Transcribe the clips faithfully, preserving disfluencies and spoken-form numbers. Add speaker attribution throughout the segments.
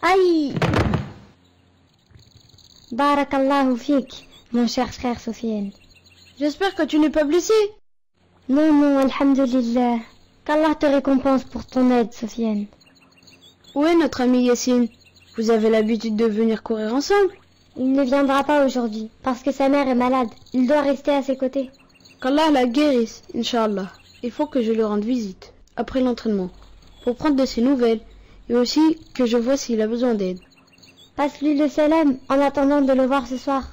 Speaker 1: Aïe! Barakallahu fik, mon cher frère Sofiane.
Speaker 2: J'espère que tu n'es pas blessé.
Speaker 1: Non, non, alhamdulillah. Qu'Allah te récompense pour ton aide, Sofiane.
Speaker 2: Où est notre ami Yassine? Vous avez l'habitude de venir courir ensemble?
Speaker 1: Il ne viendra pas aujourd'hui, parce que sa mère est malade. Il doit rester à ses côtés.
Speaker 2: Qu'Allah la guérisse, Inch'Allah. Il faut que je lui rende visite, après l'entraînement, pour prendre de ses nouvelles, et aussi que je vois s'il a besoin d'aide.
Speaker 1: Passe-lui le salam en attendant de le voir ce soir.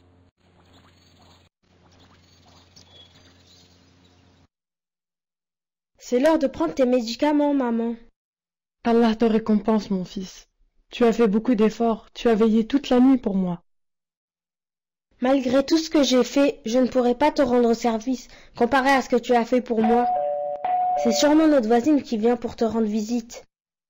Speaker 2: C'est l'heure de prendre tes médicaments, maman.
Speaker 3: Allah te récompense, mon fils. Tu as fait beaucoup d'efforts, tu as veillé toute la nuit pour moi.
Speaker 2: Malgré tout ce que j'ai fait, je ne pourrai pas te rendre service comparé à ce que tu as fait pour moi. C'est sûrement notre voisine qui vient pour te rendre visite.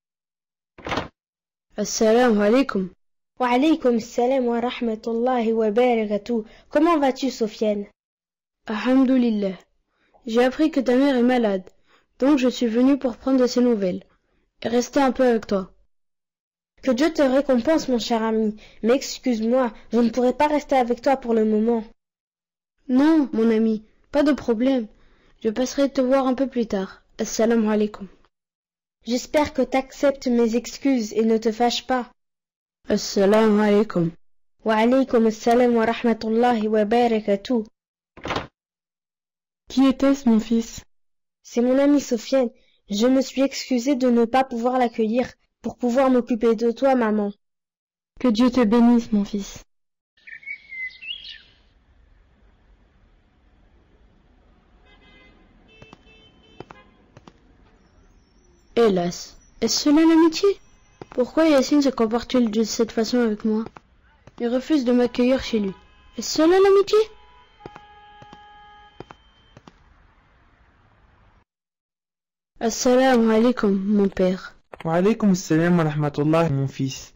Speaker 2: Assalamu alaikum. Wa alaykum assalam wa rahmatullahi wa barakatuh. Comment vas-tu, Sofiane? Alhamdulillah. J'ai appris que ta mère est malade, donc je suis venu pour prendre de ses nouvelles et rester un peu avec toi. Que Dieu te récompense, mon cher ami, mais excuse-moi, je ne pourrai pas rester avec toi pour le moment. Non, mon ami, pas de problème. Je passerai te voir un peu plus tard. Assalamu alaikum. J'espère que t'acceptes mes excuses et ne te fâches pas. Assalamu alaikum. Wa alaykum assalam wa rahmatullahi wa barakatuh.
Speaker 3: Qui était-ce, mon fils?
Speaker 2: C'est mon ami Sofiane. Je me suis excusée de ne pas pouvoir l'accueillir pour pouvoir m'occuper de toi, maman.
Speaker 3: Que Dieu te bénisse, mon fils.
Speaker 2: Hélas, est-ce cela l'amitié? Pourquoi Yassine se comporte-t-il de cette façon avec moi? Il refuse de m'accueillir chez lui. Est-ce cela l'amitié? Assalamu alaikum, mon père.
Speaker 4: Wa alaykum assalam wa rahmatullah, mon fils.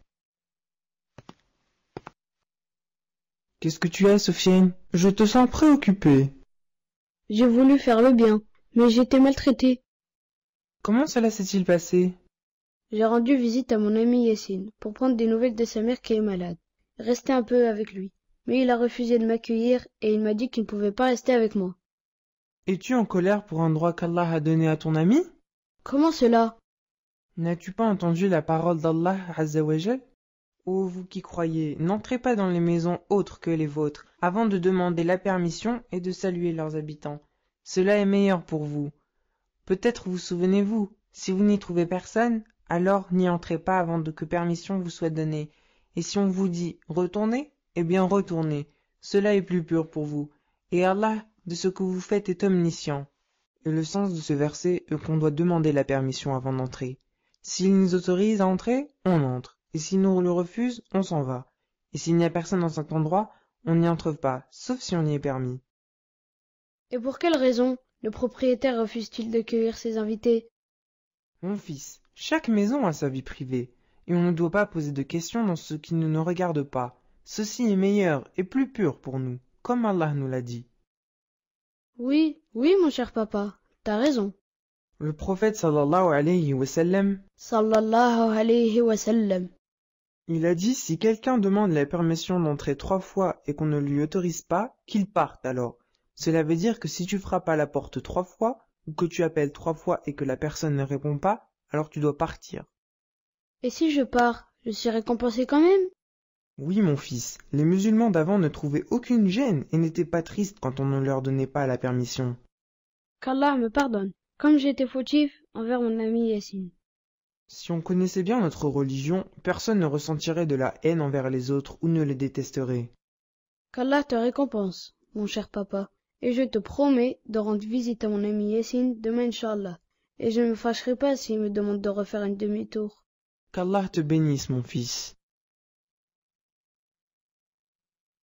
Speaker 4: Qu'est-ce que tu as, Sofiane? Je te sens préoccupé.
Speaker 2: J'ai voulu faire le bien, mais j'ai été maltraité.
Speaker 4: Comment cela s'est-il passé?
Speaker 2: J'ai rendu visite à mon ami Yassine pour prendre des nouvelles de sa mère qui est malade, rester un peu avec lui. Mais il a refusé de m'accueillir et il m'a dit qu'il ne pouvait pas rester avec moi.
Speaker 4: Es-tu en colère pour un droit qu'Allah a donné à ton ami?
Speaker 2: Comment cela?
Speaker 4: N'as-tu pas entendu la parole d'Allah Azza wa Jal? Ô vous qui croyez, n'entrez pas dans les maisons autres que les vôtres, avant de demander la permission et de saluer leurs habitants. Cela est meilleur pour vous. Peut-être vous souvenez-vous, si vous n'y trouvez personne, alors n'y entrez pas avant que permission vous soit donnée. Et si on vous dit « retournez », eh bien retournez. Cela est plus pur pour vous. Et Allah, de ce que vous faites, est omniscient. Et le sens de ce verset est qu'on doit demander la permission avant d'entrer. S'il nous autorise à entrer, on entre. Et s'il nous le refuse, on s'en va. Et s'il n'y a personne dans cet endroit, on n'y entre pas, sauf si on y est permis.
Speaker 2: Et pour quelle raison le propriétaire refuse-t-il d'accueillir ses invités?
Speaker 4: Mon fils, chaque maison a sa vie privée, et on ne doit pas poser de questions dans ce qui ne nous regarde pas. Ceci est meilleur et plus pur pour nous, comme Allah nous l'a dit.
Speaker 2: Oui, oui, mon cher papa, t'as raison.
Speaker 4: Le prophète sallallahu alayhi wa sallam,
Speaker 2: Sallallahu alayhi wa sallam.
Speaker 4: Il a dit si quelqu'un demande la permission d'entrer trois fois et qu'on ne lui autorise pas, qu'il parte alors. Cela veut dire que si tu frappes à la porte trois fois, ou que tu appelles trois fois et que la personne ne répond pas, alors tu dois partir.
Speaker 2: Et si je pars, je suis récompensé quand même?
Speaker 4: Oui, mon fils, les musulmans d'avant ne trouvaient aucune gêne et n'étaient pas tristes quand on ne leur donnait pas la permission.
Speaker 2: Qu'Allah me pardonne, comme j'ai été fautif envers mon ami Yassine.
Speaker 4: Si on connaissait bien notre religion, personne ne ressentirait de la haine envers les autres ou ne les détesterait.
Speaker 2: Qu'Allah te récompense, mon cher papa, et je te promets de rendre visite à mon ami Yassine demain, Inch'Allah, et je ne me fâcherai pas s'il me demande de refaire un demi-tour.
Speaker 4: Qu'Allah te bénisse, mon fils.